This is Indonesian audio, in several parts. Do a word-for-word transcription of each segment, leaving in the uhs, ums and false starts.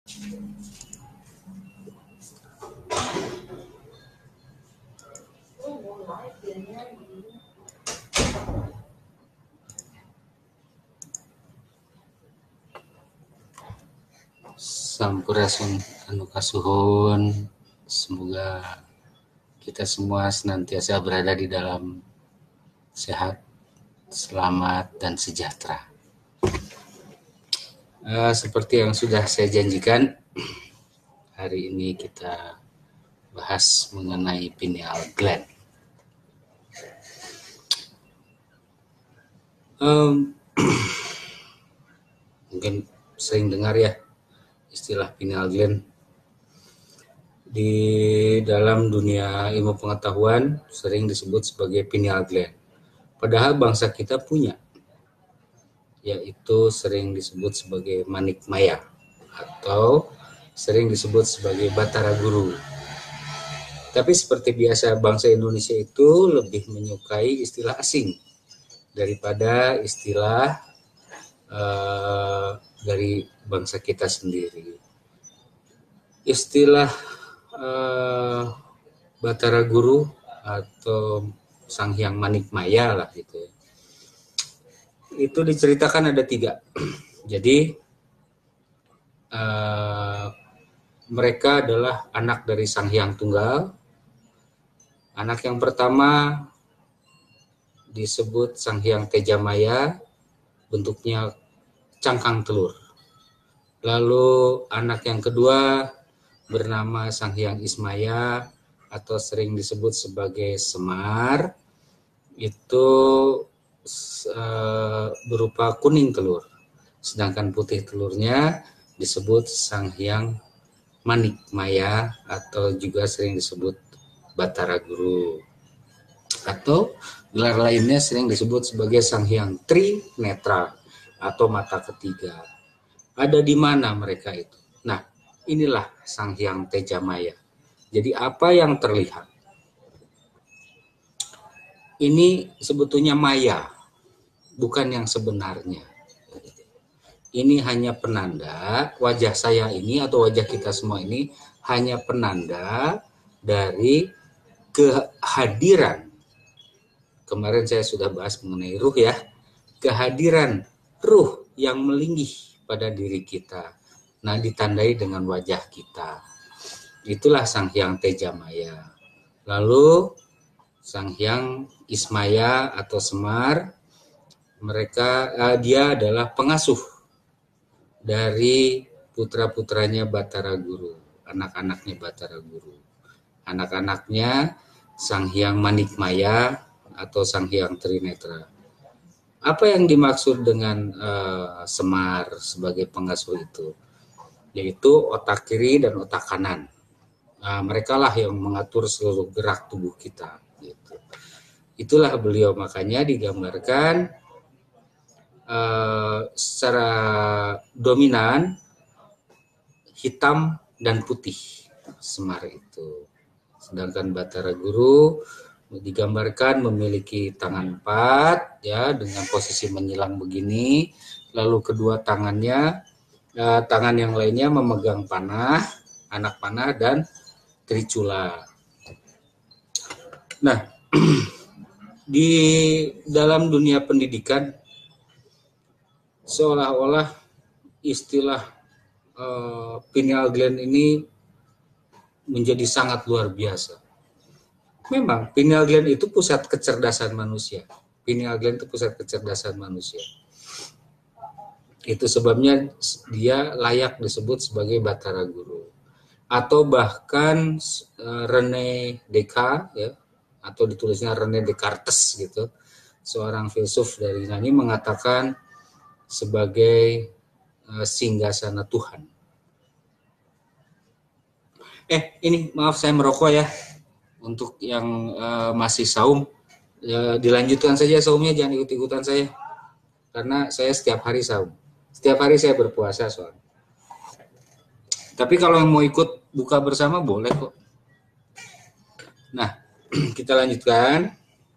Sampurasun anu kasuhun, semoga kita semua senantiasa berada di dalam sehat, selamat, dan sejahtera. Uh, seperti yang sudah saya janjikan, hari ini kita bahas mengenai pineal gland. Um, mungkin sering dengar ya istilah pineal gland. Di dalam dunia ilmu pengetahuan sering disebut sebagai pineal gland. Padahal bangsa kita punya, yaitu sering disebut sebagai manik maya atau sering disebut sebagai batara guru. Tapi seperti biasa, bangsa Indonesia itu lebih menyukai istilah asing daripada istilah uh, dari bangsa kita sendiri. Istilah uh, batara guru atau sang hyang manik maya lah gitu. Itu diceritakan ada tiga. Jadi uh, mereka adalah anak dari sang hyang tunggal. Anak yang pertama disebut sang hyang Tejamaya, bentuknya cangkang telur. Lalu anak yang kedua bernama sang hyang Ismaya atau sering disebut sebagai Semar, itu uh, berupa kuning telur. Sedangkan putih telurnya disebut sang hyang Manik Maya atau juga sering disebut Batara Guru. Atau gelar lainnya sering disebut sebagai sang hyang Tri Netra atau mata ketiga. Ada di mana mereka itu? Nah, inilah sang hyang Tejamaya. Jadi apa yang terlihat? Ini sebetulnya maya, bukan yang sebenarnya. Ini hanya penanda, wajah saya ini atau wajah kita semua ini hanya penanda dari kehadiran. Kemarin saya sudah bahas mengenai ruh ya. Kehadiran ruh yang melinggih pada diri kita. Nah, ditandai dengan wajah kita. Itulah sang hyang Tejamaya. Lalu sang hyang Ismaya atau Semar, mereka uh, dia adalah pengasuh dari putra-putranya Batara Guru, anak-anaknya Batara Guru. Anak-anaknya sang hyang Manik Maya atau sang hyang Trinetra. Apa yang dimaksud dengan uh, Semar sebagai pengasuh itu? Yaitu otak kiri dan otak kanan. Nah, mereka lah yang mengatur seluruh gerak tubuh kita. Gitu. Itulah beliau, makanya digambarkan uh, secara dominan hitam dan putih Semar itu. Sedangkan Batara Guru digambarkan memiliki tangan empat ya dengan posisi menyilang begini, lalu kedua tangannya eh, tangan yang lainnya memegang panah, anak panah dan tricula. Nah, di dalam dunia pendidikan seolah-olah istilah eh, pineal gland ini menjadi sangat luar biasa. Memang pineal gland itu pusat kecerdasan manusia. Pineal gland itu pusat kecerdasan manusia. Itu sebabnya dia layak disebut sebagai Batara Guru. Atau bahkan uh, René Descartes ya, atau ditulisnya René Descartes gitu, seorang filsuf dari Yunani mengatakan sebagai uh, singgasana Tuhan. Eh, ini maaf saya merokok ya. Untuk yang uh, masih saum, ya, dilanjutkan saja saumnya, jangan ikut-ikutan saya. Karena saya setiap hari saum. Setiap hari saya berpuasa soalnya. Tapi kalau yang mau ikut buka bersama boleh kok. Nah, kita lanjutkan.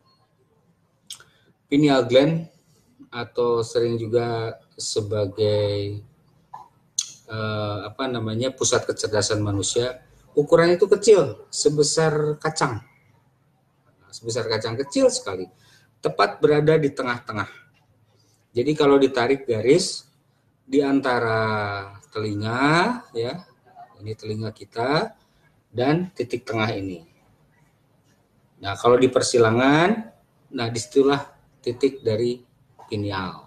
Pineal gland atau sering juga sebagai eh, apa namanya pusat kecerdasan manusia, ukurannya itu kecil, sebesar kacang, sebesar kacang kecil sekali, tepat berada di tengah-tengah. Jadi kalau ditarik garis di antara telinga, ya, ini telinga kita dan titik tengah ini. Nah, kalau di persilangan, nah disitulah titik dari pineal.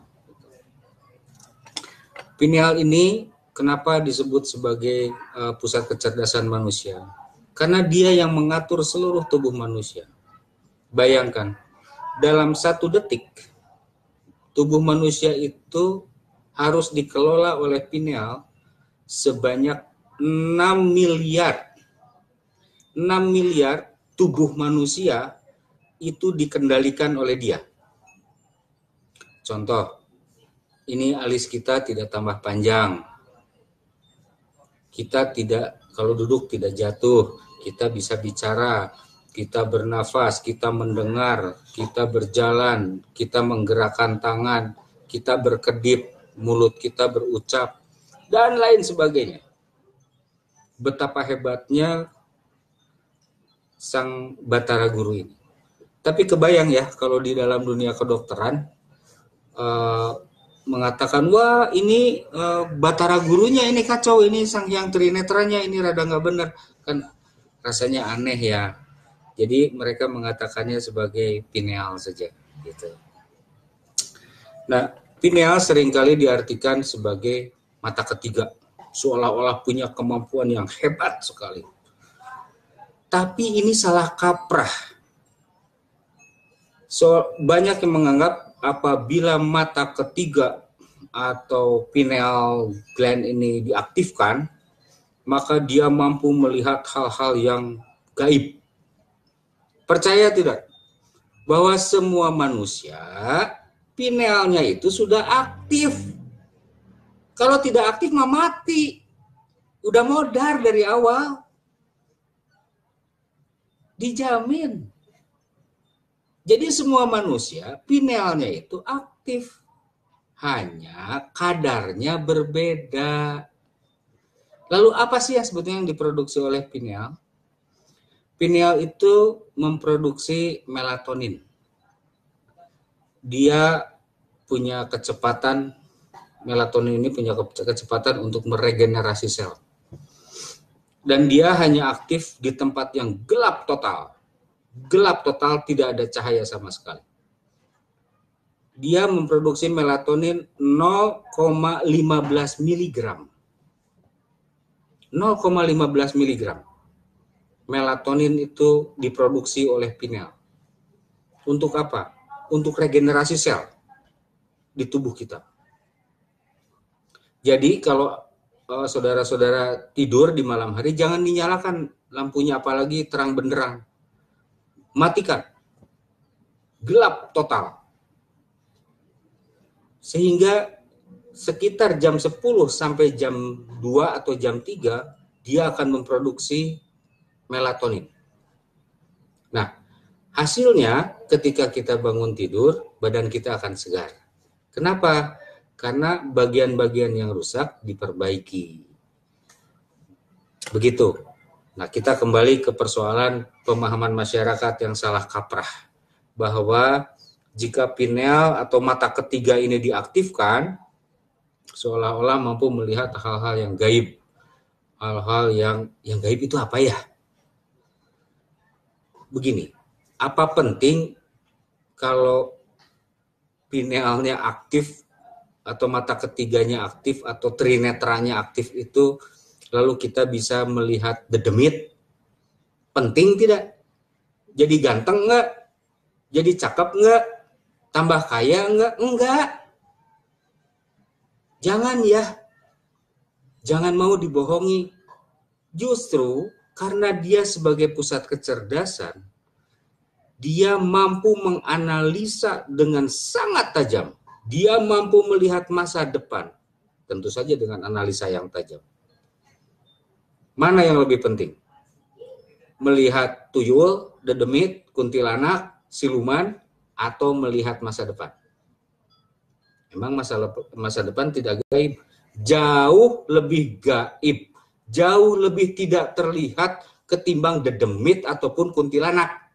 Pineal ini kenapa disebut sebagai uh, pusat kecerdasan manusia? Karena dia yang mengatur seluruh tubuh manusia. Bayangkan, dalam satu detik, tubuh manusia itu harus dikelola oleh pineal sebanyak enam miliar. enam miliar tubuh manusia itu dikendalikan oleh dia. Contoh, ini alis kita tidak tambah panjang. Kita tidak, kalau duduk tidak jatuh. Kita bisa bicara, kita bernafas, kita mendengar, kita berjalan, kita menggerakkan tangan, kita berkedip, mulut kita berucap, dan lain sebagainya. Betapa hebatnya sang Batara Guru ini. Tapi kebayang ya, kalau di dalam dunia kedokteran, uh, mengatakan, wah ini uh, Batara Gurunya ini kacau, ini sang yang trinetranya ini rada nggak benar, kan rasanya aneh ya. Jadi mereka mengatakannya sebagai pineal saja, gitu. Nah, pineal seringkali diartikan sebagai mata ketiga, seolah-olah punya kemampuan yang hebat sekali. Tapi ini salah kaprah. So, banyak yang menganggap apabila mata ketiga atau pineal gland ini diaktifkan, maka dia mampu melihat hal-hal yang gaib. Percaya tidak? Bahwa semua manusia pinealnya itu sudah aktif. Kalau tidak aktif mah mati. Udah modar dari awal. Dijamin. Jadi semua manusia pinealnya itu aktif. Hanya kadarnya berbeda. Lalu apa sih yang sebetulnya yang diproduksi oleh pineal? Pineal itu memproduksi melatonin. Dia punya kecepatan, melatonin ini punya kecepatan untuk meregenerasi sel. Dan dia hanya aktif di tempat yang gelap total. Gelap total, tidak ada cahaya sama sekali. Dia memproduksi melatonin nol koma lima belas miligram. nol koma lima belas miligram. Melatonin itu diproduksi oleh pineal. Untuk apa? Untuk regenerasi sel di tubuh kita. Jadi kalau Uh, saudara-saudara tidur di malam hari, jangan dinyalakan lampunya, apalagi terang benderang. Matikan. Gelap total. Sehingga sekitar jam sepuluh sampai jam dua atau jam tiga, dia akan memproduksi melatonin. Nah, hasilnya ketika kita bangun tidur, badan kita akan segar. Kenapa? Karena bagian-bagian yang rusak diperbaiki. Begitu. Nah, kita kembali ke persoalan pemahaman masyarakat yang salah kaprah. Bahwa jika pineal atau mata ketiga ini diaktifkan, seolah-olah mampu melihat hal-hal yang gaib. Hal-hal yang yang gaib itu apa ya? Begini, apa penting kalau pinealnya aktif atau mata ketiganya aktif atau trinetranya aktif itu, lalu kita bisa melihat dedemit? Penting tidak? Jadi ganteng enggak? Jadi cakep enggak? Tambah kaya enggak? Enggak. Jangan ya. Jangan mau dibohongi. Justru karena dia sebagai pusat kecerdasan, dia mampu menganalisa dengan sangat tajam. Dia mampu melihat masa depan, tentu saja dengan analisa yang tajam. Mana yang lebih penting? Melihat tuyul, dedemit, kuntilanak, siluman, atau melihat masa depan? Emang masa, masa depan tidak gaib? jauh lebih gaib, jauh lebih tidak terlihat ketimbang dedemit ataupun kuntilanak.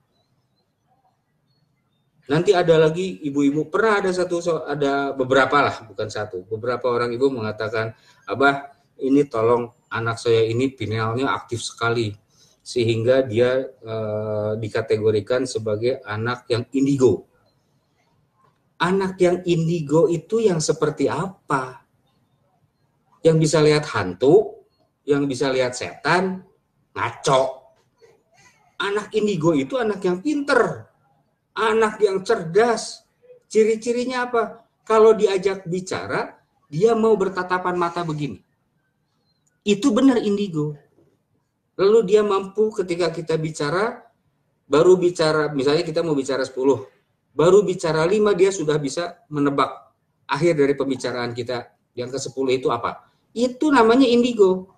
Nanti ada lagi ibu-ibu, pernah ada satu, ada beberapa lah, bukan satu, beberapa orang ibu mengatakan, Abah, ini tolong anak saya ini pinealnya aktif sekali, sehingga dia eh, dikategorikan sebagai anak yang indigo. Anak yang indigo itu yang seperti apa? Yang bisa lihat hantu, yang bisa lihat setan, ngaco. Anak indigo itu anak yang pinter, anak yang cerdas. Ciri-cirinya apa? Kalau diajak bicara, dia mau bertatapan mata begini. Itu benar indigo. Lalu dia mampu ketika kita bicara, baru bicara, misalnya kita mau bicara sepuluh, baru bicara lima dia sudah bisa menebak akhir dari pembicaraan kita yang ke sepuluh itu apa. Itu namanya indigo.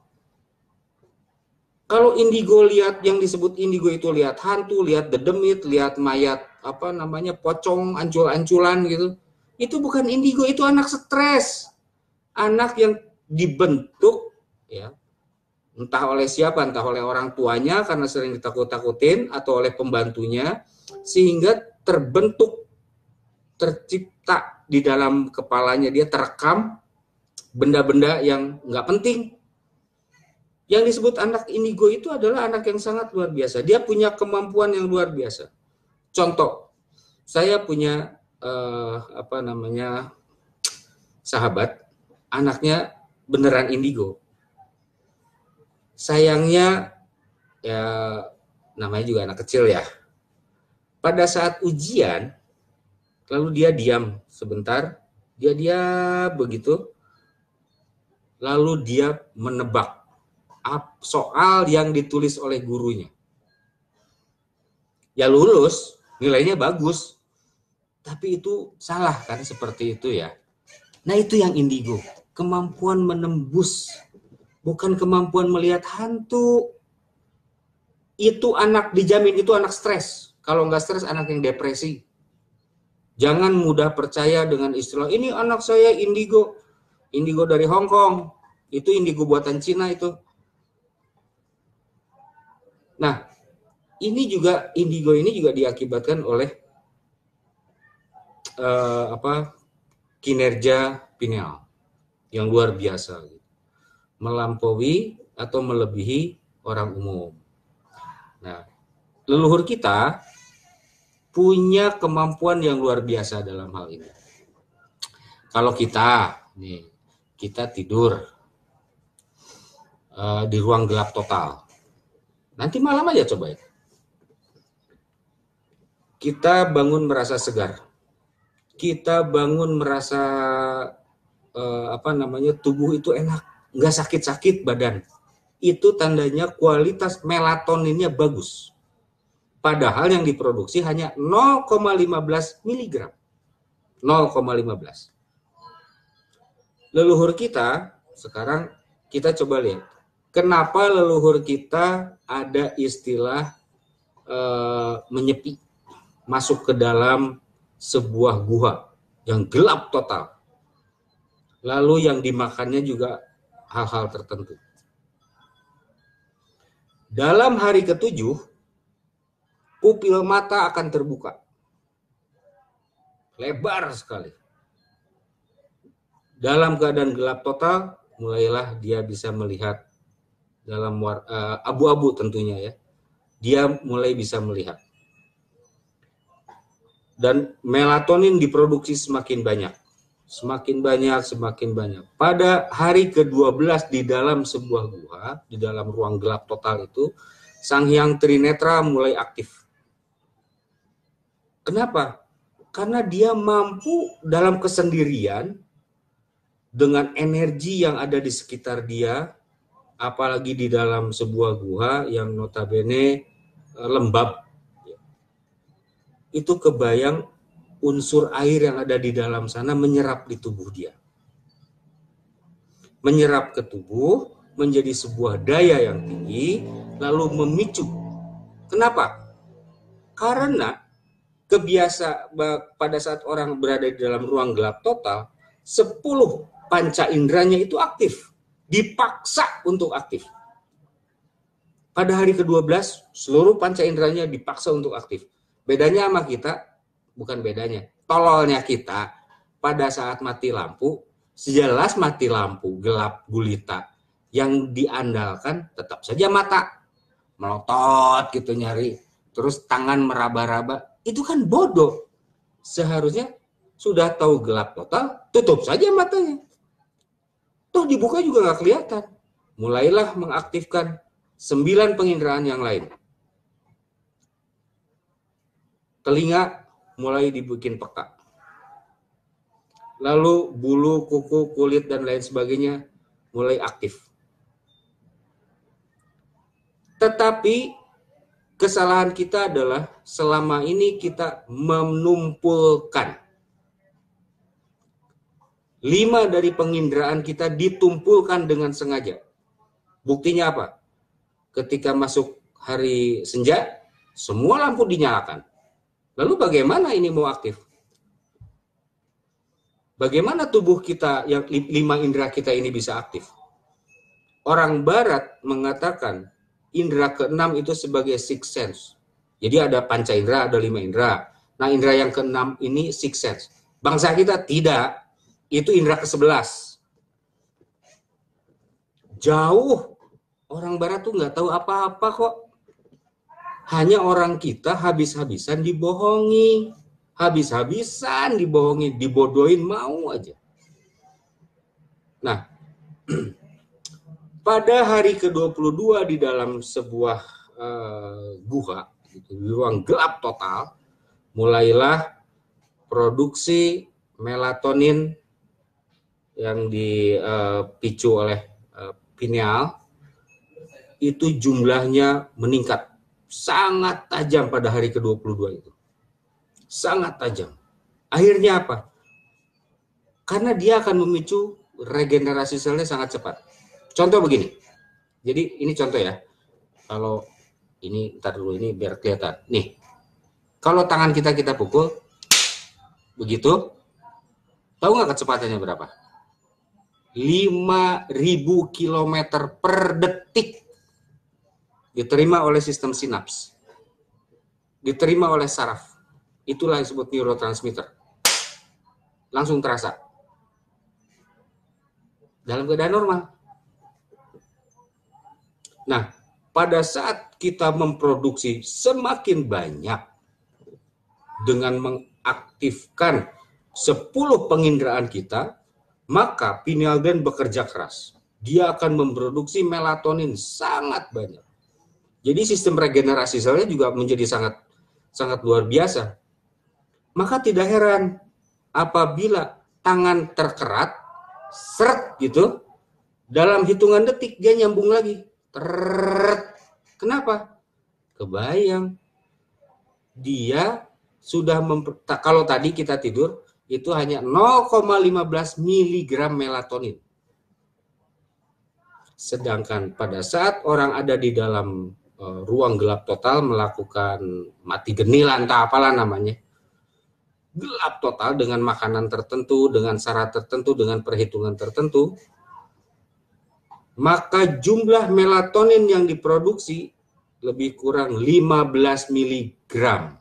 Kalau indigo lihat, yang disebut indigo itu lihat hantu, lihat dedemit, lihat mayat, apa namanya, pocong, ancul-anculan gitu. Itu bukan indigo, itu anak stres. Anak yang dibentuk, ya, entah oleh siapa, entah oleh orang tuanya karena sering ditakut-takutin, atau oleh pembantunya, sehingga terbentuk, tercipta di dalam kepalanya, dia terekam benda-benda yang nggak penting. Yang disebut anak indigo itu adalah anak yang sangat luar biasa. Dia punya kemampuan yang luar biasa. Contoh, saya punya eh, apa namanya sahabat, anaknya beneran indigo. Sayangnya, ya namanya juga anak kecil ya. Pada saat ujian, lalu dia diam sebentar, dia diam begitu, lalu dia menebak soal yang ditulis oleh gurunya. Ya lulus, nilainya bagus. Tapi itu salah kan, seperti itu ya. Nah itu yang indigo, kemampuan menembus, bukan kemampuan melihat hantu. Itu anak, dijamin itu anak stres. Kalau nggak stres, anak yang depresi. Jangan mudah percaya dengan istilah, ini anak saya indigo. Indigo dari Hong Kong. Itu indigo buatan Cina itu. Nah, ini juga indigo ini juga diakibatkan oleh uh, apa kinerja pineal yang luar biasa, melampaui atau melebihi orang umum. Nah, leluhur kita punya kemampuan yang luar biasa dalam hal ini. Kalau kita nih, kita tidur uh, di ruang gelap total. Nanti malam aja coba ya. Kita bangun merasa segar. Kita bangun merasa eh, apa namanya, tubuh itu enak, nggak sakit-sakit badan. Itu tandanya kualitas melatoninnya bagus. Padahal yang diproduksi hanya nol koma lima belas miligram. nol koma lima belas. Leluhur kita sekarang, kita coba lihat. Kenapa leluhur kita ada istilah eh, menyepi, masuk ke dalam sebuah gua yang gelap total. Lalu yang dimakannya juga hal-hal tertentu. Dalam hari ketujuh, pupil mata akan terbuka. Lebar sekali. Dalam keadaan gelap total, mulailah dia bisa melihat dalam uh, abu-abu tentunya ya. Dia mulai bisa melihat. Dan melatonin diproduksi semakin banyak. Semakin banyak, semakin banyak. Pada hari ke dua belas di dalam sebuah gua, di dalam ruang gelap total itu, Sang Hyang Trinetra mulai aktif. Kenapa? Karena dia mampu dalam kesendirian, dengan energi yang ada di sekitar dia, apalagi di dalam sebuah gua yang notabene lembab, itu kebayang unsur air yang ada di dalam sana menyerap di tubuh dia. Menyerap ke tubuh, menjadi sebuah daya yang tinggi, lalu memicu. Kenapa? Karena kebiasa pada saat orang berada di dalam ruang gelap total, sepuluh panca inderanya itu aktif, dipaksa untuk aktif. Pada hari kedua belas, seluruh panca inderanya dipaksa untuk aktif. Bedanya sama kita, bukan bedanya, tololnya kita pada saat mati lampu, sejelas mati lampu, gelap gulita, yang diandalkan tetap saja mata. Melotot gitu nyari, terus tangan meraba-raba, itu kan bodoh. Seharusnya sudah tahu gelap total, tutup saja matanya. Toh dibuka juga nggak kelihatan. Mulailah mengaktifkan sembilan penginderaan yang lain. Telinga mulai dibikin peka. Lalu bulu, kuku, kulit, dan lain sebagainya mulai aktif. Tetapi kesalahan kita adalah selama ini kita menumpulkan. Lima dari penginderaan kita ditumpulkan dengan sengaja. Buktinya apa? Ketika masuk hari senja, semua lampu dinyalakan. Lalu bagaimana ini mau aktif? Bagaimana tubuh kita yang lima indera kita ini bisa aktif? Orang barat mengatakan indera keenam itu sebagai sixth sense. Jadi ada panca indera, ada lima indera. Nah, indera yang keenam ini sixth sense. Bangsa kita tidak. Itu indera kesebelas. Jauh. Orang barat tuh nggak tahu apa-apa kok. Hanya orang kita habis-habisan dibohongi. Habis-habisan dibohongi, dibodohin mau aja. Nah, pada hari ke dua puluh dua di dalam sebuah uh, guha, gitu, di ruang gelap total, mulailah produksi melatonin yang dipicu uh, oleh uh, pineal, itu jumlahnya meningkat sangat tajam pada hari ke dua puluh dua itu. Sangat tajam. Akhirnya apa? Karena dia akan memicu regenerasi selnya sangat cepat. Contoh begini. Jadi ini contoh ya. Kalau ini, ntar dulu ini biar kelihatan. Nih. Kalau tangan kita kita pukul begitu. Tahu nggak kecepatannya berapa? lima ribu kilometer per detik. Diterima oleh sistem sinaps. Diterima oleh saraf. Itulah yang disebut neurotransmitter. Langsung terasa. Dalam keadaan normal. Nah, pada saat kita memproduksi semakin banyak dengan mengaktifkan sepuluh penginderaan kita, maka pineal gland bekerja keras. Dia akan memproduksi melatonin sangat banyak. Jadi sistem regenerasi selnya juga menjadi sangat sangat luar biasa. Maka tidak heran apabila tangan terkerat, seret gitu, dalam hitungan detik dia nyambung lagi. Teret. Kenapa? Kebayang. Dia sudah memper, kalau tadi kita tidur itu hanya nol koma lima belas miligram melatonin. Sedangkan pada saat orang ada di dalam uh, ruang gelap total melakukan mati genilan entah apalah namanya, gelap total dengan makanan tertentu, dengan syarat tertentu, dengan perhitungan tertentu, maka jumlah melatonin yang diproduksi lebih kurang lima belas miligram.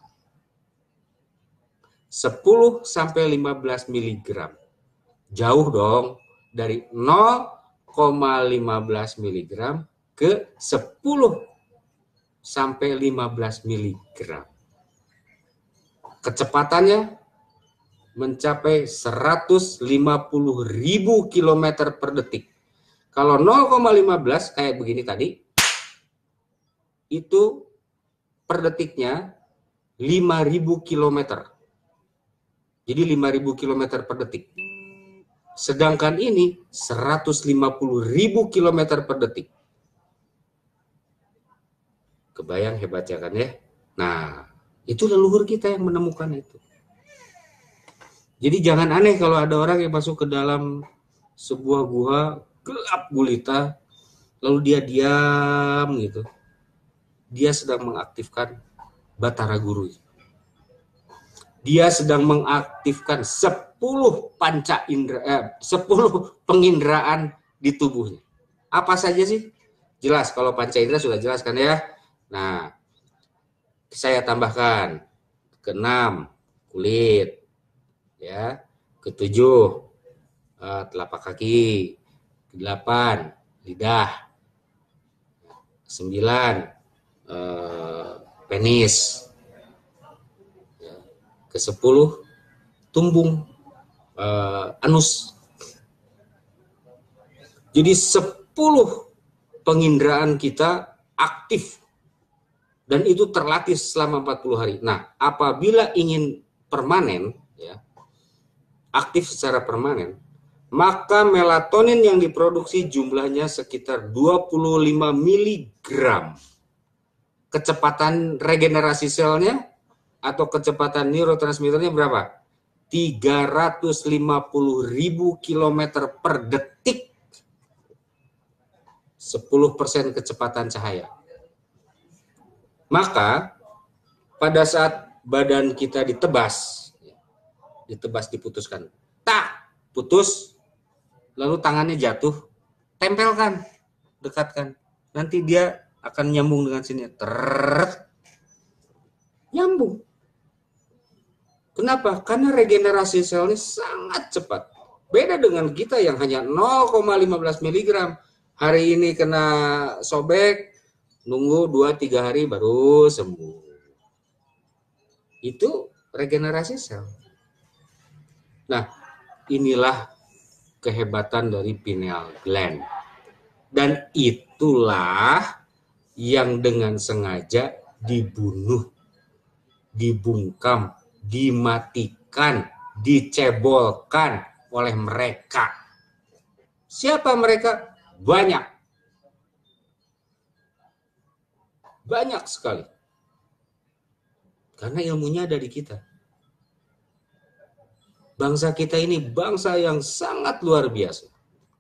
sepuluh sampai lima belas miligram. Jauh dong dari nol koma lima belas miligram ke sepuluh sampai lima belas miligram. Kecepatannya mencapai seratus lima puluh ribu kilometer per detik. Kalau nol koma lima belas kayak begini tadi, itu per detiknya lima ribu kilometer. Jadi lima ribu kilometer per detik. Sedangkan ini seratus lima puluh ribu kilometer per detik. Kebayang hebatnya kan ya? Nah, itu leluhur kita yang menemukan itu. Jadi jangan aneh kalau ada orang yang masuk ke dalam sebuah gua gelap gulita, lalu dia diam gitu. Dia sedang mengaktifkan Batara Guru. dia sedang mengaktifkan sepuluh panca indera, eh, sepuluh penginderaan di tubuhnya. Apa saja sih? Jelas, kalau panca indera sudah jelas kan ya. Nah, saya tambahkan keenam kulit, ya, ketujuh eh, telapak kaki, kedelapan lidah, sembilan eh, penis, ya, ke sepuluh tumbung eh, anus. Jadi sepuluh penginderaan kita aktif dan itu terlatih selama empat puluh hari. Nah, apabila ingin permanen, ya, aktif secara permanen, maka melatonin yang diproduksi jumlahnya sekitar dua puluh lima miligram. Kecepatan regenerasi selnya atau kecepatan neurotransmitternya berapa? tiga ratus lima puluh ribu kilometer per detik. sepuluh persen kecepatan cahaya. Maka pada saat badan kita ditebas, ditebas diputuskan, tak putus, lalu tangannya jatuh, tempelkan, dekatkan, nanti dia akan nyambung dengan sini, ter, nyambung. Kenapa? Karena regenerasi selnya sangat cepat. Beda dengan kita yang hanya nol koma lima belas miligram. Hari ini kena sobek, nunggu dua tiga hari baru sembuh. Itu regenerasi sel. Nah, inilah kehebatan dari pineal gland. Dan itulah yang dengan sengaja dibunuh, dibungkam, dimatikan, dicebolkan oleh mereka. Siapa mereka? Banyak. Banyak sekali. Karena ilmunya ada di kita. Bangsa kita ini bangsa yang sangat luar biasa.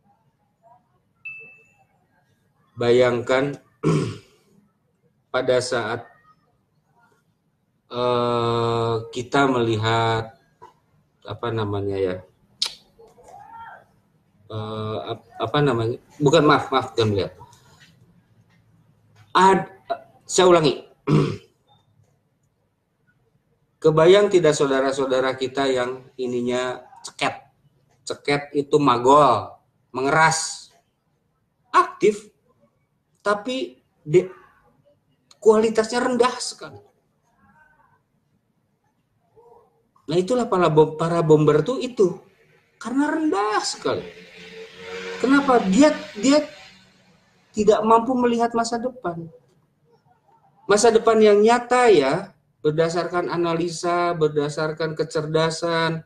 Bayangkan pada saat uh, kita melihat apa namanya ya, uh, apa namanya, bukan maaf maaf jangan melihat. Ad, saya ulangi. Kebayang tidak saudara-saudara kita yang ininya ceket. Ceket itu magol, mengeras, aktif, tapi de, kualitasnya rendah sekali. Nah itulah para, para bomber tuh itu, karena rendah sekali. Kenapa? Dia dia tidak mampu melihat masa depan. Masa depan yang nyata ya, berdasarkan analisa, berdasarkan kecerdasan.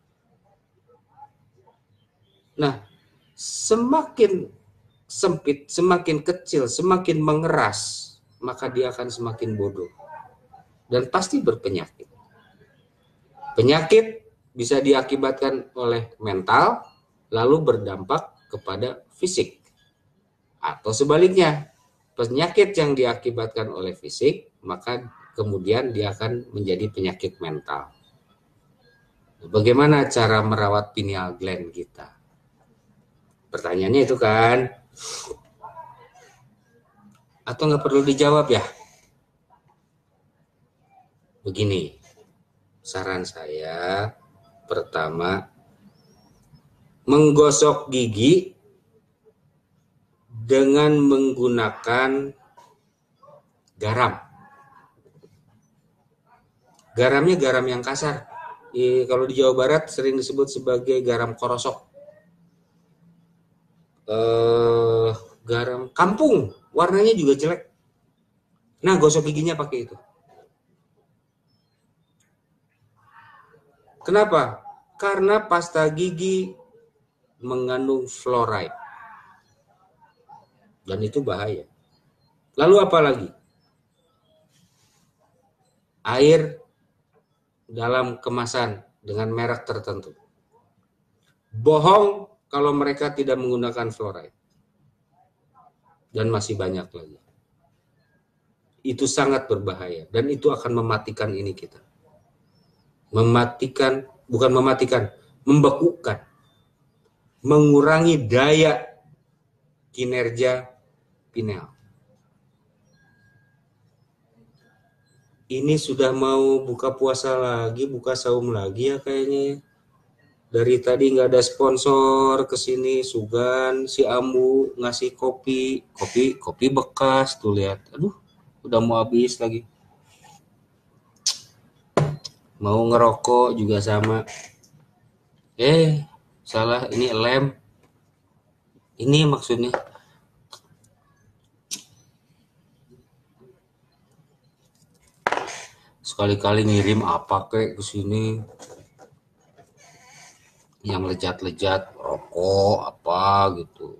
Nah, semakin sempit, semakin kecil, semakin mengeras, maka dia akan semakin bodoh. Dan pasti berpenyakit. Penyakit bisa diakibatkan oleh mental, lalu berdampak kepada fisik. Atau sebaliknya, penyakit yang diakibatkan oleh fisik, maka kemudian dia akan menjadi penyakit mental. Bagaimana cara merawat pineal gland kita? Pertanyaannya itu kan. Atau nggak perlu dijawab ya? Begini, saran saya, pertama, menggosok gigi dengan menggunakan garam. Garamnya garam yang kasar. E, kalau di Jawa Barat sering disebut sebagai garam korosok. E, garam kampung, warnanya juga jelek. Nah, gosok giginya pakai itu. Kenapa? Karena pasta gigi mengandung fluoride. Dan itu bahaya. Lalu apa lagi? Air dalam kemasan dengan merek tertentu. Bohong kalau mereka tidak menggunakan fluoride. Dan masih banyak lagi. Itu sangat berbahaya dan itu akan mematikan ini kita. mematikan, bukan mematikan, membekukan, mengurangi daya kinerja pineal. Ini sudah mau buka puasa lagi, buka saum lagi ya kayaknya. Dari tadi nggak ada sponsor ke sini, Sugan, si Ambu ngasih kopi, kopi, kopi bekas tuh lihat. Aduh, udah mau habis lagi. Mau ngerokok juga sama. Eh, salah, ini lem. Ini maksudnya. Sekali-kali ngirim apa kek ke sini. Yang lejat-lejat, rokok apa gitu.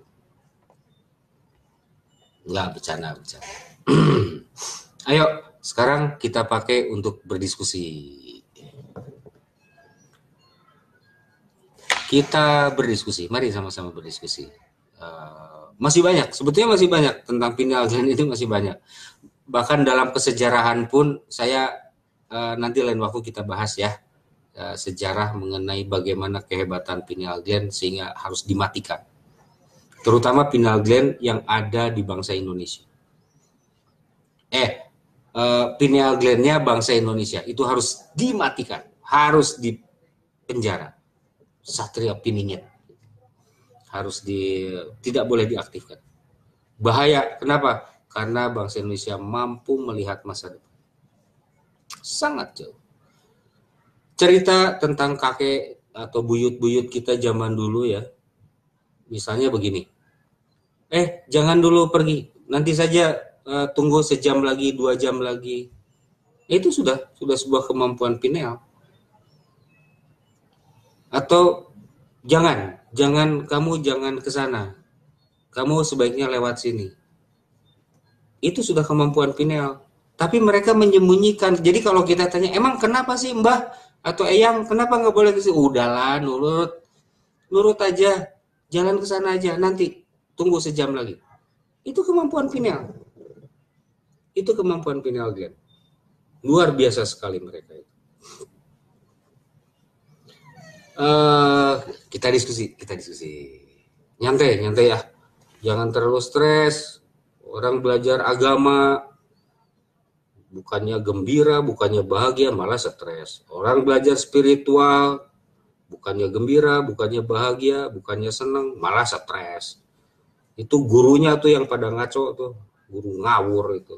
Enggak, bercanda, bercanda. Ayo, sekarang kita pakai untuk berdiskusi. Kita berdiskusi, mari sama-sama berdiskusi. Uh, masih banyak, sebetulnya masih banyak tentang pineal gland itu masih banyak. Bahkan dalam kesejarahan pun saya uh, nanti lain waktu kita bahas ya uh, sejarah mengenai bagaimana kehebatan pineal gland sehingga harus dimatikan. Terutama pineal gland yang ada di bangsa Indonesia. Eh, uh, pineal gland-nya bangsa Indonesia itu harus dimatikan, harus dipenjara. Satria Piningit harus di tidak boleh diaktifkan. Bahaya, kenapa? Karena bangsa Indonesia mampu melihat masa depan. Sangat jauh. Cerita tentang kakek atau buyut-buyut kita zaman dulu ya. Misalnya begini. Eh, jangan dulu pergi. Nanti saja uh, tunggu sejam lagi, dua jam lagi. Itu sudah sudah sebuah kemampuan pineal. Atau Jangan, jangan kamu jangan ke sana. Kamu sebaiknya lewat sini. Itu sudah kemampuan pineal. Tapi mereka menyembunyikan. Jadi kalau kita tanya, emang kenapa sih Mbah atau Eyang, kenapa nggak boleh ke sini? Udahlah, nurut. Nurut aja. Jalan ke sana aja. Nanti tunggu sejam lagi. Itu kemampuan pineal. Itu kemampuan pineal gland. Luar biasa sekali mereka itu. Uh, kita diskusi, kita diskusi. Nyantai, nyantai ya. Jangan terlalu stres. Orang belajar agama bukannya gembira, bukannya bahagia, malah stres. Orang belajar spiritual bukannya gembira, bukannya bahagia, bukannya senang, malah stres. Itu gurunya tuh yang pada ngaco tuh, guru ngawur itu.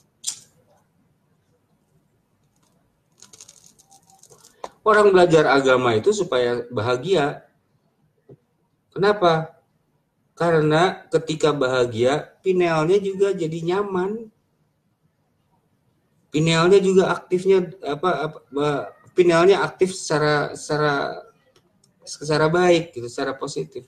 Orang belajar agama itu supaya bahagia. Kenapa? Karena ketika bahagia, pinealnya juga jadi nyaman. Pinealnya juga aktifnya apa, apa pinealnya aktif secara secara secara baik gitu, secara positif.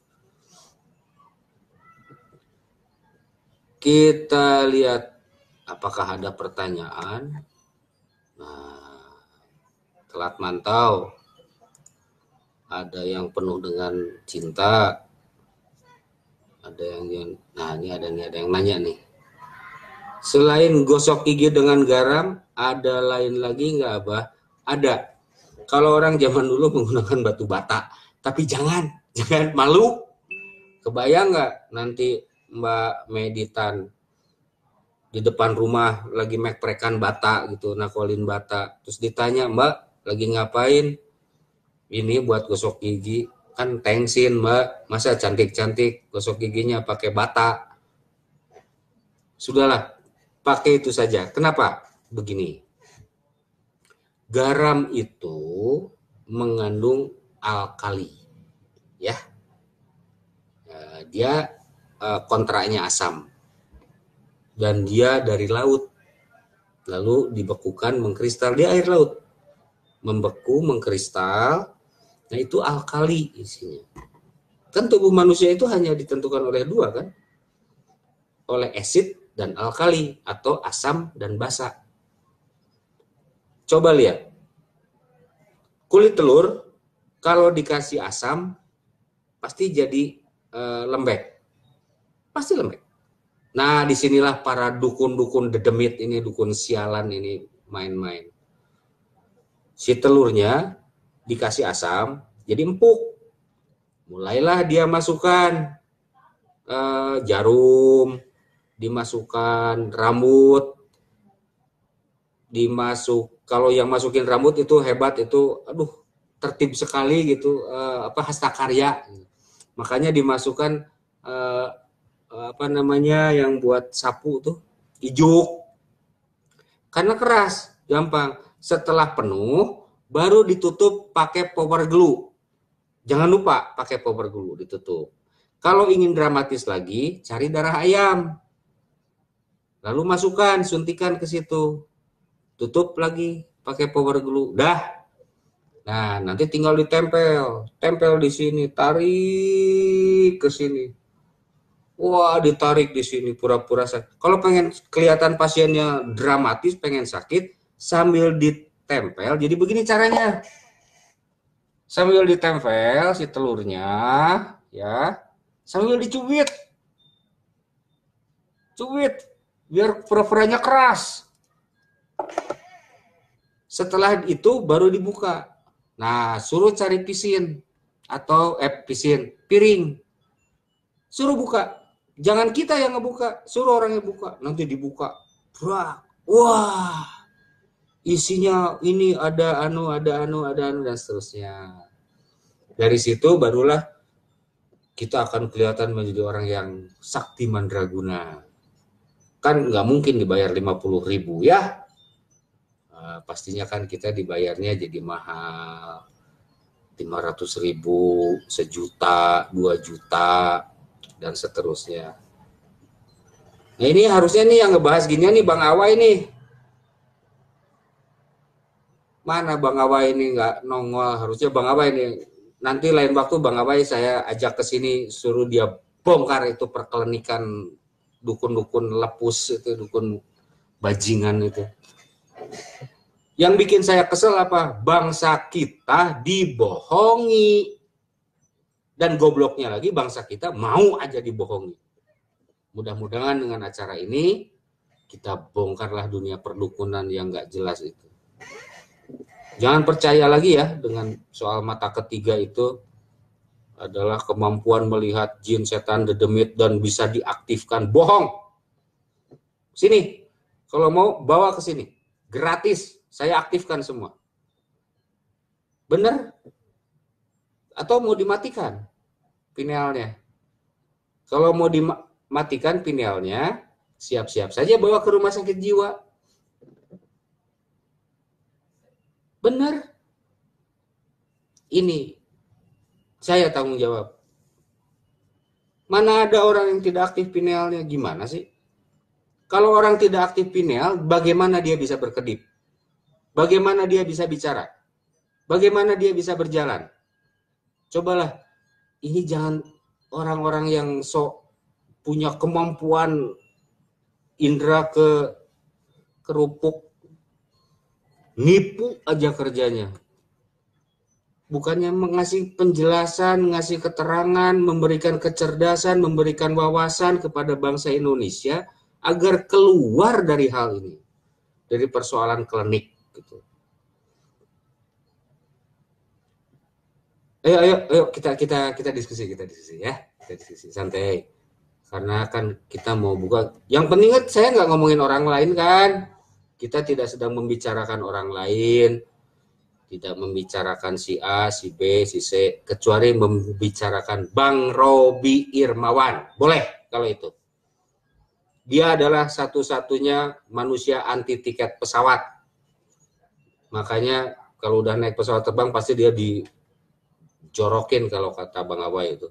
Kita lihat apakah ada pertanyaan. Nah, telat mantau, ada yang penuh dengan cinta, ada yang, nah ini ada nih ada yang nanya nih. Selain gosok gigi dengan garam, ada lain lagi nggak Abah? Ada. Kalau orang zaman dulu menggunakan batu bata, tapi jangan, jangan malu. Kebayang nggak nanti Mbak Meditan di depan rumah lagi mekprekan bata gitu, nakolin bata, terus ditanya Mbak lagi ngapain? Ini buat gosok gigi. Kan tengsin Mbak, masa cantik-cantik gosok giginya pakai bata? Sudahlah, pakai itu saja. Kenapa? Begini. Garam itu mengandung alkali. Ya. Dia kontraknya asam. Dan dia dari laut. Lalu dibekukan mengkristal di air laut. Membeku, mengkristal, nah itu alkali isinya. Kan tubuh manusia itu hanya ditentukan oleh dua kan? Oleh asid dan alkali atau asam dan basa. Coba lihat. Kulit telur kalau dikasih asam pasti jadi e, lembek. Pasti lembek. Nah, disinilah para dukun-dukun dedemit ini, dukun sialan ini main-main. Si telurnya dikasih asam, jadi empuk. Mulailah dia masukkan eh, jarum, dimasukkan rambut, dimasuk. Kalau yang masukin rambut itu hebat, itu aduh tertib sekali gitu, eh, apa hastakarya. Makanya dimasukkan eh, apa namanya yang buat sapu tuh, ijuk. Karena keras, gampang. Setelah penuh, baru ditutup pakai power glue. Jangan lupa pakai power glue ditutup. Kalau ingin dramatis lagi, cari darah ayam. Lalu masukkan, suntikan ke situ. Tutup lagi pakai power glue. Dah. Nah, nanti tinggal ditempel. Tempel di sini, tarik ke sini. Wah, ditarik di sini pura-pura sakit. Kalau pengen kelihatan pasiennya dramatis, pengen sakit, sambil ditempel. Jadi begini caranya. Sambil ditempel si telurnya, ya, sambil dicubit. Cubit biar pura-puranya keras. Setelah itu baru dibuka. Nah, suruh cari pisin atau eh pisin, piring. Suruh buka. Jangan kita yang ngebuka, suruh orang yang buka. Nanti dibuka. Wah, isinya ini ada anu, ada anu, ada anu, dan seterusnya. Dari situ barulah kita akan kelihatan menjadi orang yang sakti mandraguna. Kan nggak mungkin dibayar lima puluh ribu ya. Uh, pastinya kan kita dibayarnya jadi mahal. lima ratus ribu, sejuta, dua juta, dan seterusnya. Nah ini harusnya nih yang ngebahas gini nih Bang Awa ini. Mana Bang Awa ini nggak nongol, harusnya Bang Awa ini. Nanti lain waktu Bang Awa saya ajak ke sini, suruh dia bongkar itu perkelenikan dukun-dukun lepus itu, dukun bajingan itu. Yang bikin saya kesel apa? Bangsa kita dibohongi. Dan gobloknya lagi bangsa kita mau aja dibohongi. Mudah-mudahan dengan acara ini kita bongkarlah dunia perdukunan yang nggak jelas itu. Jangan percaya lagi ya dengan soal mata ketiga itu adalah kemampuan melihat jin, setan, dedemit dan bisa diaktifkan. Bohong. Sini, kalau mau bawa ke sini, gratis, saya aktifkan semua. Bener? Atau mau dimatikan pinealnya? Kalau mau dimatikan pinealnya, siap-siap saja bawa ke rumah sakit jiwa. Benar. Ini saya tanggung jawab. Mana ada orang yang tidak aktif pinealnya, gimana sih? Kalau orang tidak aktif pineal, bagaimana dia bisa berkedip? Bagaimana dia bisa bicara? Bagaimana dia bisa berjalan? Cobalah, ini jangan orang-orang yang sok punya kemampuan indera ke kerupuk, nipu aja kerjanya. Bukannya mengasih penjelasan, ngasih keterangan, memberikan kecerdasan, memberikan wawasan kepada bangsa Indonesia agar keluar dari hal ini, dari persoalan klinik gitu. Ayo, ayo, ayo kita kita kita diskusi, kita diskusi ya, kita diskusi santai. Karena kan kita mau buka. Yang penting kan saya nggak ngomongin orang lain kan. Kita tidak sedang membicarakan orang lain, tidak membicarakan si A, si B, si C, kecuali membicarakan Bang Robi Irmawan. Boleh kalau itu. Dia adalah satu-satunya manusia anti tiket pesawat. Makanya kalau udah naik pesawat terbang pasti dia dijorokin kalau kata Bang Awa itu.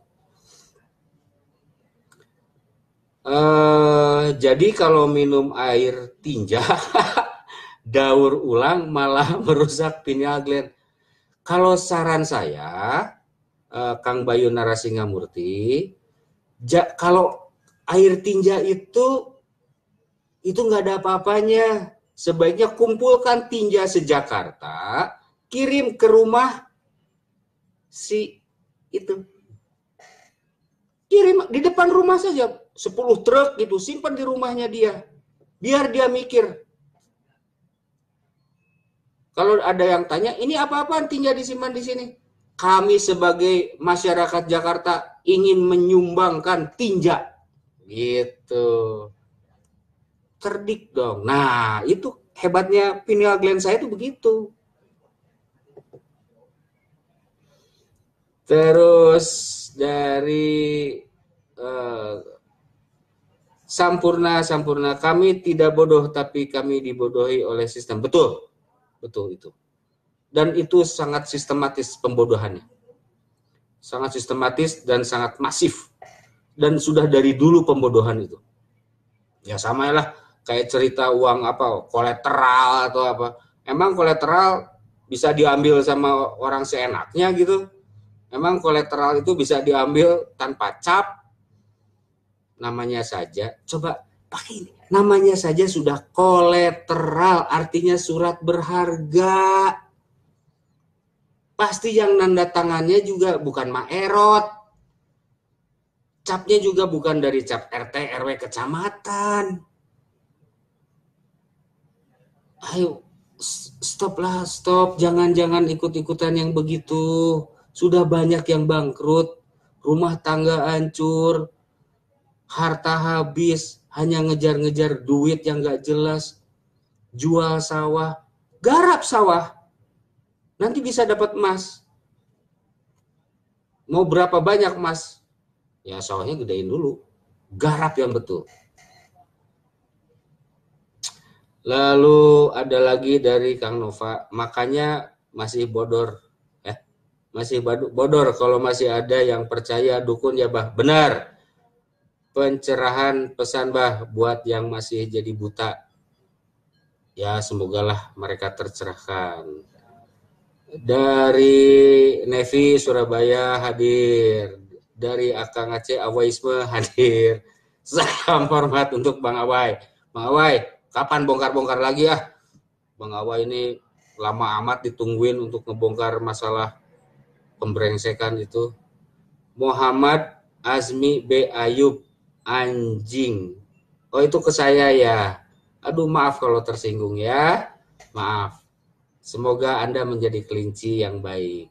Uh, jadi kalau minum air tinja daur ulang malah merusak pineal gland. Kalau saran saya, uh, Kang Bayu Narasingamurti, ja, kalau air tinja itu itu nggak ada apa-apanya. Sebaiknya kumpulkan tinja se-Jakarta, kirim ke rumah si itu. Kirim di depan rumah saja, sepuluh truk gitu, simpan di rumahnya dia. Biar dia mikir. Kalau ada yang tanya, ini apa-apaan tinja disimpan di sini? Kami sebagai masyarakat Jakarta ingin menyumbangkan tinja. Gitu. Cerdik dong. Nah, itu hebatnya pineal gland saya itu begitu. Terus dari uh, Sampurna, Sampurna, kami tidak bodoh tapi kami dibodohi oleh sistem. Betul, betul itu. Dan itu sangat sistematis pembodohannya. Sangat sistematis dan sangat masif. Dan sudah dari dulu pembodohan itu. Ya sama lah, kayak cerita uang apa, kolateral atau apa. Emang kolateral bisa diambil sama orang seenaknya gitu? Emang kolateral itu bisa diambil tanpa cap? Namanya saja, coba pakai ini. Namanya saja sudah kolateral, artinya surat berharga. Pasti yang nanda tangannya juga bukan Maerot. Capnya juga bukan dari cap R T R W kecamatan. Ayo, stop lah, stop. Jangan-jangan ikut-ikutan yang begitu. Sudah banyak yang bangkrut, rumah tangga hancur, harta habis, hanya ngejar-ngejar duit yang gak jelas, jual sawah, garap sawah, nanti bisa dapat emas. Mau berapa banyak emas? Ya sawahnya gedein dulu, garap yang betul. Lalu ada lagi dari Kang Nova, makanya masih bodor, eh, masih bodor kalau masih ada yang percaya dukun ya bah, benar. Pencerahan pesan bah buat yang masih jadi buta. Ya semogalah mereka tercerahkan. Dari Nevi Surabaya hadir. Dari Akang Aceh Awaisme hadir. Salam hormat untuk Bang Awai. Bang Awai, kapan bongkar-bongkar lagi ya? Bang Awai ini lama amat ditungguin untuk ngebongkar masalah pembrengsekan itu. Muhammad Azmi B. Ayub, anjing. Oh itu ke saya ya. Aduh maaf kalau tersinggung ya. Maaf. Semoga Anda menjadi kelinci yang baik.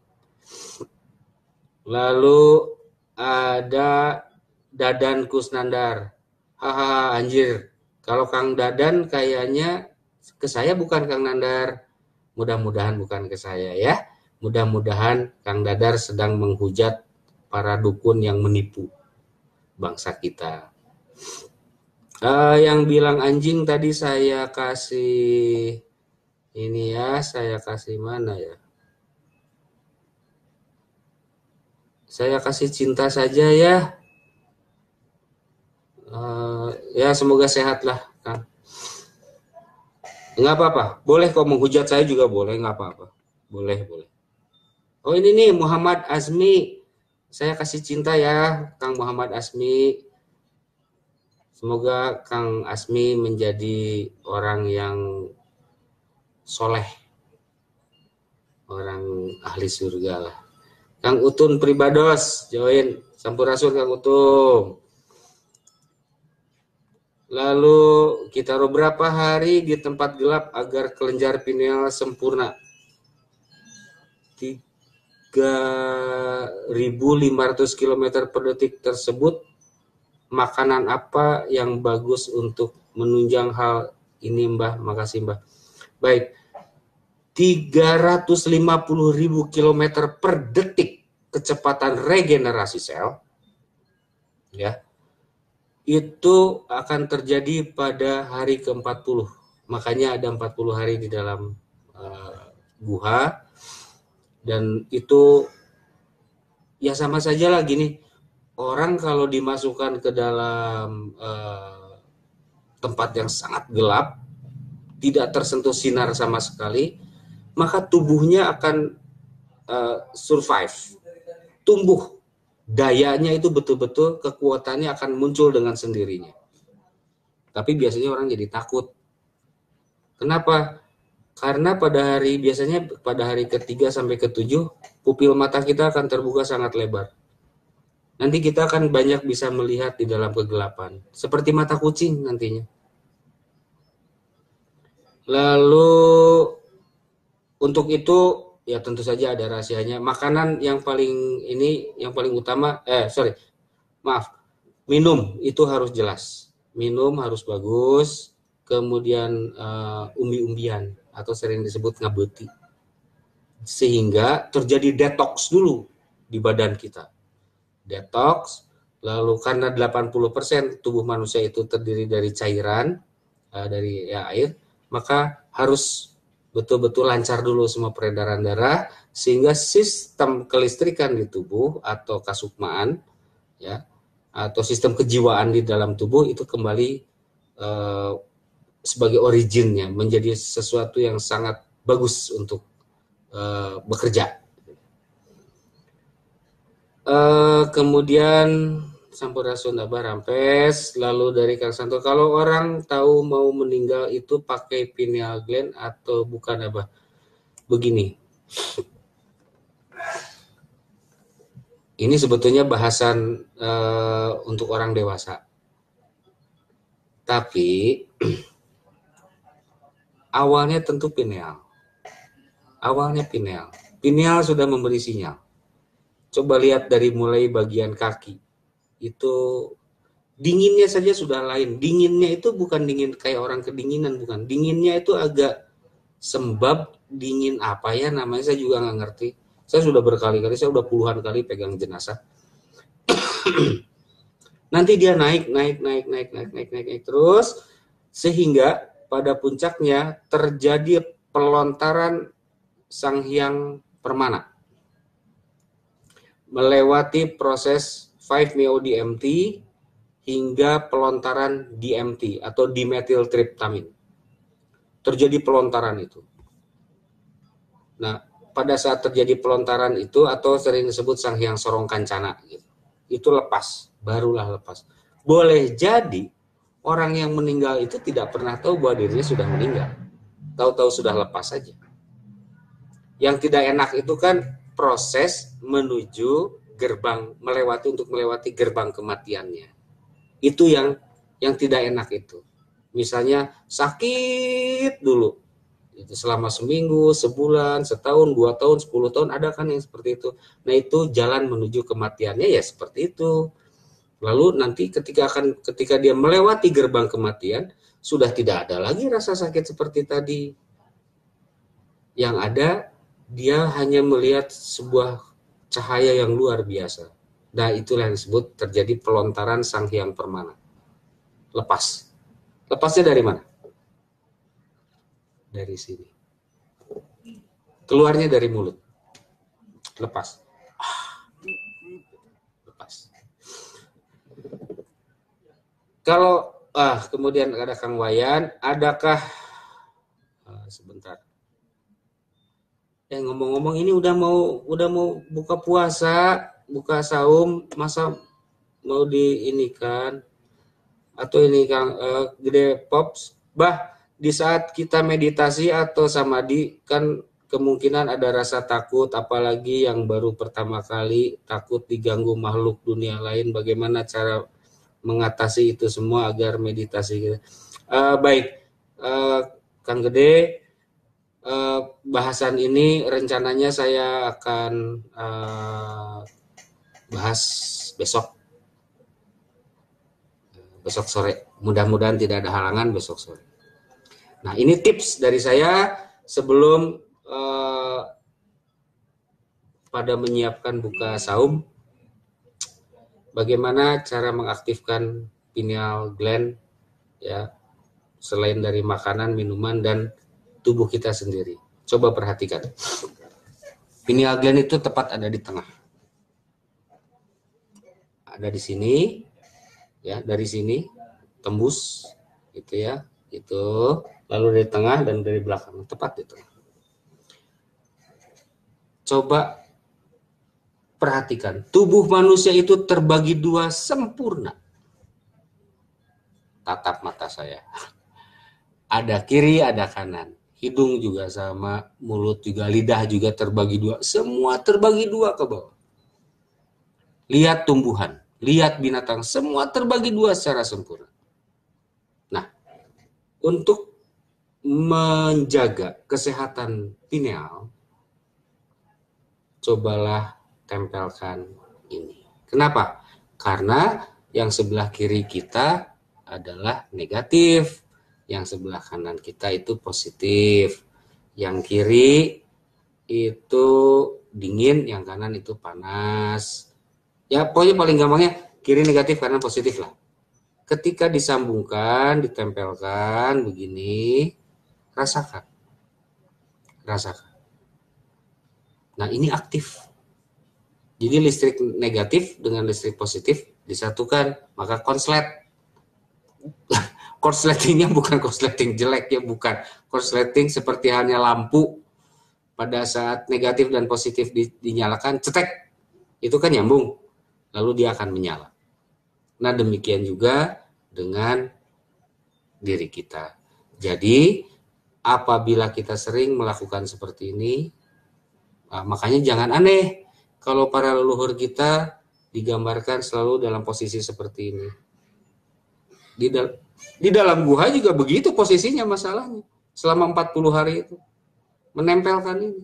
Lalu ada Dadan Kusnandar. Hahaha anjir. Kalau Kang Dadan kayaknya ke saya bukan Kang Nandar. Mudah-mudahan bukan ke saya ya. Mudah-mudahan Kang Dadar sedang menghujat para dukun yang menipu bangsa kita. Uh, yang bilang anjing tadi saya kasih ini ya, saya kasih mana ya? Saya kasih cinta saja ya. Uh, ya semoga sehat lah, Kang. Nggak apa-apa, boleh kok menghujat saya juga boleh, nggak apa-apa. Boleh, boleh. Oh ini nih Muhammad Azmi. Saya kasih cinta ya, Kang Muhammad Azmi. Semoga Kang Azmi menjadi orang yang soleh. Orang ahli surga lah. Kang Utun Pribados, join. Sampurasun Kang Utun. Lalu kita beberapa hari di tempat gelap agar kelenjar pineal sempurna. tiga ribu lima ratus kilometer per detik tersebut, makanan apa yang bagus untuk menunjang hal ini Mbah? Makasih Mbah. Baik, tiga ratus lima puluh ribu kilometer per detik kecepatan regenerasi sel, ya, itu akan terjadi pada hari ke empat puluh. Makanya ada empat puluh hari di dalam uh, guha. Dan itu ya sama saja lah gini, orang kalau dimasukkan ke dalam uh, tempat yang sangat gelap, tidak tersentuh sinar sama sekali, maka tubuhnya akan uh, survive, tumbuh, dayanya itu betul-betul kekuatannya akan muncul dengan sendirinya. Tapi biasanya orang jadi takut. Kenapa? Karena pada hari biasanya pada hari ketiga sampai ketujuh pupil mata kita akan terbuka sangat lebar. Nanti kita akan banyak bisa melihat di dalam kegelapan, seperti mata kucing nantinya. Lalu untuk itu ya tentu saja ada rahasianya. Makanan yang paling ini, yang paling utama, eh sorry, maaf, minum itu harus jelas. Minum harus bagus, kemudian uh, umbi-umbian atau sering disebut ngabeuti. Sehingga terjadi detox dulu di badan kita. Detox, lalu karena delapan puluh persen tubuh manusia itu terdiri dari cairan, uh, dari ya, air, maka harus betul-betul lancar dulu semua peredaran darah, sehingga sistem kelistrikan di tubuh atau kasukmaan, ya, atau sistem kejiwaan di dalam tubuh itu kembali uh, sebagai originnya, menjadi sesuatu yang sangat bagus untuk uh, bekerja. Uh, kemudian Sampurasun Abah Rampes, lalu dari Kang Santo, kalau orang tahu mau meninggal itu pakai pineal gland atau bukan Abah? Begini, ini sebetulnya bahasan uh, untuk orang dewasa, tapi awalnya tentu pineal, awalnya pineal, pineal sudah memberi sinyal. Coba lihat dari mulai bagian kaki, itu dinginnya saja sudah lain. Dinginnya itu bukan dingin kayak orang kedinginan, bukan. Dinginnya itu agak sembab, dingin apa ya namanya, saya juga nggak ngerti. Saya sudah berkali-kali, saya sudah puluhan kali pegang jenazah. Nanti dia naik, naik, naik, naik, naik, naik, naik, naik terus, sehingga pada puncaknya terjadi pelontaran Sang Hyang Permana, melewati proses lima meo D M T hingga pelontaran D M T atau dimethyltryptamin. Terjadi pelontaran itu. Nah, pada saat terjadi pelontaran itu, atau sering disebut Sang Hyang Sorong Kancana, gitu, itu lepas, barulah lepas. Boleh jadi orang yang meninggal itu tidak pernah tahu bahwa dirinya sudah meninggal. Tahu-tahu sudah lepas saja. Yang tidak enak itu kan proses menuju gerbang, melewati untuk melewati gerbang kematiannya. Itu yang yang tidak enak itu. Misalnya sakit dulu, itu selama seminggu, sebulan, setahun, dua tahun, sepuluh tahun, ada kan yang seperti itu. Nah, itu jalan menuju kematiannya ya seperti itu. Lalu nanti ketika akan ketika dia melewati gerbang kematian, sudah tidak ada lagi rasa sakit seperti tadi. Yang ada dia hanya melihat sebuah cahaya yang luar biasa. Nah, itulah yang disebut terjadi pelontaran Sang Hyang Permana. Lepas. Lepasnya dari mana? Dari sini. Keluarnya dari mulut. Lepas. Lepas. Kalau ah kemudian ada Kang Wayan, adakah ah, sebentar. Eh ngomong-ngomong ini udah mau udah mau buka puasa, buka saum, masa mau di ini kan? Atau ini Kang uh, Gede Pops, bah di saat kita meditasi atau samadhi kan kemungkinan ada rasa takut, apalagi yang baru pertama kali takut diganggu makhluk dunia lain. Bagaimana cara mengatasi itu semua agar meditasi? Uh, baik, uh, Kang Gede. Uh, bahasan ini rencananya saya akan uh, bahas besok besok sore, mudah-mudahan tidak ada halangan besok sore. Nah, ini tips dari saya sebelum uh, pada menyiapkan buka saum, bagaimana cara mengaktifkan pineal gland, ya, selain dari makanan, minuman, dan tubuh kita sendiri. Coba perhatikan. Pineal gland itu tepat ada di tengah. Ada di sini, ya, dari sini tembus, gitu ya, itu, lalu dari tengah dan dari belakang, tepat di tengah. Coba perhatikan, tubuh manusia itu terbagi dua sempurna. Tatap mata saya. Ada kiri, ada kanan. Hidung juga sama, mulut juga, lidah juga terbagi dua. Semua terbagi dua ke bawah. Lihat tumbuhan, lihat binatang, semua terbagi dua secara sempurna. Nah, untuk menjaga kesehatan pineal, cobalah tempelkan ini. Kenapa? Karena yang sebelah kiri kita adalah negatif, yang sebelah kanan kita itu positif. Yang kiri itu dingin, yang kanan itu panas. Ya pokoknya paling gampangnya kiri negatif, kanan positif lah. Ketika disambungkan, ditempelkan begini, rasakan. Rasakan. Nah, ini aktif. Jadi listrik negatif dengan listrik positif disatukan, maka konslet. Korsletingnya bukan korsleting jelek ya, bukan. Korsleting seperti halnya lampu. Pada saat negatif dan positif dinyalakan, cetek, itu kan nyambung. Lalu dia akan menyala. Nah, demikian juga dengan diri kita. Jadi, apabila kita sering melakukan seperti ini, nah, makanya jangan aneh kalau para leluhur kita digambarkan selalu dalam posisi seperti ini. Di, dal- di dalam gua juga begitu posisinya masalahnya. Selama empat puluh hari itu. Menempelkan ini.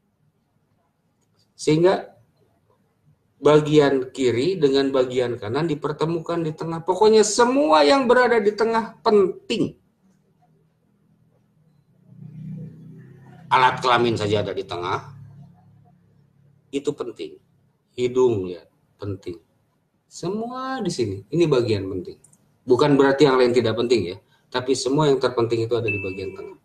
Sehingga bagian kiri dengan bagian kanan dipertemukan di tengah. Pokoknya semua yang berada di tengah penting. Alat kelamin saja ada di tengah. Itu penting. Hidung ya, penting. Semua di sini. Ini bagian penting. Bukan berarti yang lain tidak penting ya, tapi semua yang terpenting itu ada di bagian tengah.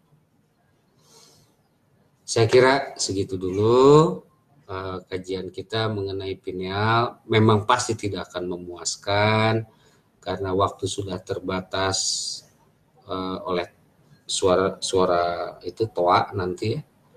Saya kira segitu dulu. Uh, kajian kita mengenai pineal. Memang pasti tidak akan memuaskan karena waktu sudah terbatas uh, oleh suara suara itu toa nanti ya.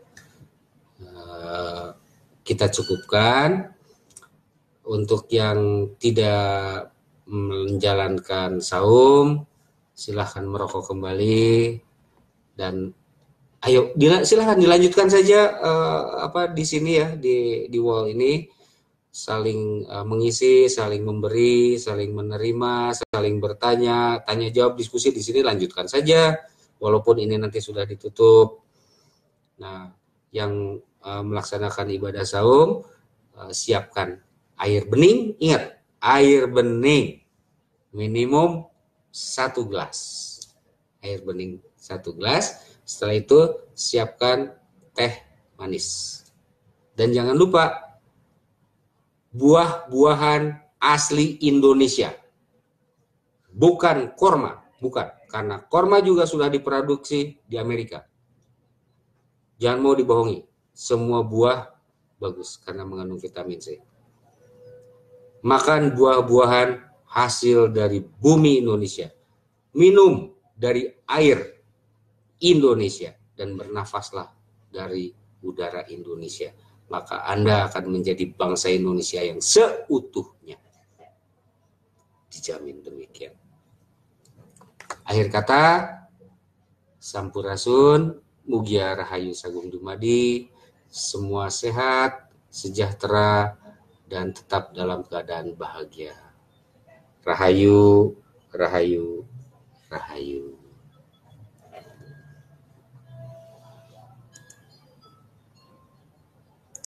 Uh, kita cukupkan. Untuk yang tidak menjalankan saum, silahkan merokok kembali dan ayo silahkan dilanjutkan saja uh, apa di sini ya, di di wall ini, saling uh, mengisi, saling memberi, saling menerima, saling bertanya, tanya jawab, diskusi di sini lanjutkan saja walaupun ini nanti sudah ditutup. Nah, yang uh, melaksanakan ibadah saum uh, siapkan air bening, ingat air bening minimum satu gelas, air bening satu gelas. Setelah itu siapkan teh manis. Dan jangan lupa buah-buahan asli Indonesia. Bukan korma, bukan. Karena korma juga sudah diproduksi di Amerika. Jangan mau dibohongi. Semua buah bagus karena mengandung vitamin C. Makan buah-buahan hasil dari bumi Indonesia. Minum dari air Indonesia dan bernafaslah dari udara Indonesia, maka Anda akan menjadi bangsa Indonesia yang seutuhnya. Dijamin demikian. Akhir kata, Sampurasun, Mugia Rahayu Sagung Dumadi, semua sehat, sejahtera, dan tetap dalam keadaan bahagia. Rahayu, Rahayu, Rahayu.